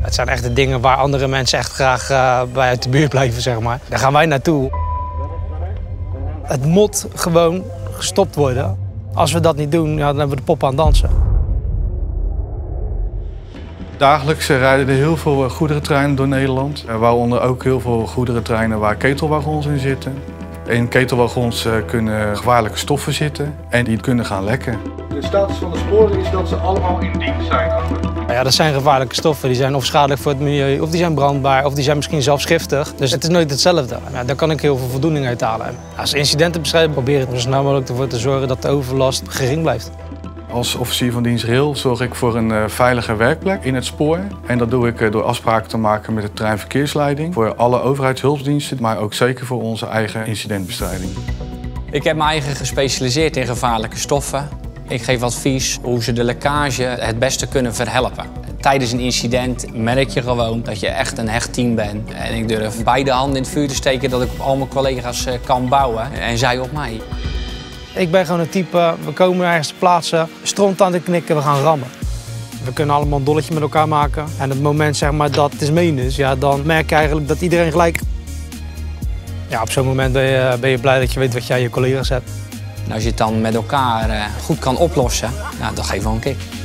Het zijn echt de dingen waar andere mensen echt graag bij uit de buurt blijven, zeg maar. Daar gaan wij naartoe. Het moet gewoon gestopt worden. Als we dat niet doen, ja, dan hebben we de pop aan het dansen. Dagelijks rijden er heel veel goederentreinen door Nederland. Waaronder ook heel veel goederentreinen waar ketelwagons in zitten. In ketelwagons kunnen gevaarlijke stoffen zitten en die kunnen gaan lekken. De status van de sporen is dat ze allemaal in dienst zijn. Ja, dat zijn gevaarlijke stoffen. Die zijn of schadelijk voor het milieu, of die zijn brandbaar, of die zijn misschien zelfs giftig. Dus het is nooit hetzelfde. Ja, daar kan ik heel veel voldoening uit halen. Als incidentenbestrijding probeer ik er zo snel mogelijk ervoor te zorgen dat de overlast gering blijft. Als officier van dienst rail zorg ik voor een veilige werkplek in het spoor. En dat doe ik door afspraken te maken met de treinverkeersleiding. Voor alle overheidshulpdiensten, maar ook zeker voor onze eigen incidentbestrijding. Ik heb me eigen gespecialiseerd in gevaarlijke stoffen. Ik geef advies hoe ze de lekkage het beste kunnen verhelpen. Tijdens een incident merk je gewoon dat je echt een hecht team bent. En ik durf beide handen in het vuur te steken dat ik op al mijn collega's kan bouwen. En zij op mij. Ik ben gewoon een type, we komen ergens te plaatsen, stront aan de knikken, we gaan rammen. We kunnen allemaal een dolletje met elkaar maken. En op het moment zeg maar, dat het is meen is, ja, dan merk je eigenlijk dat iedereen gelijk... Ja, op zo'n moment ben je blij dat je weet wat jij je collega's hebt. En als je het dan met elkaar goed kan oplossen, nou, dat geeft wel een kick.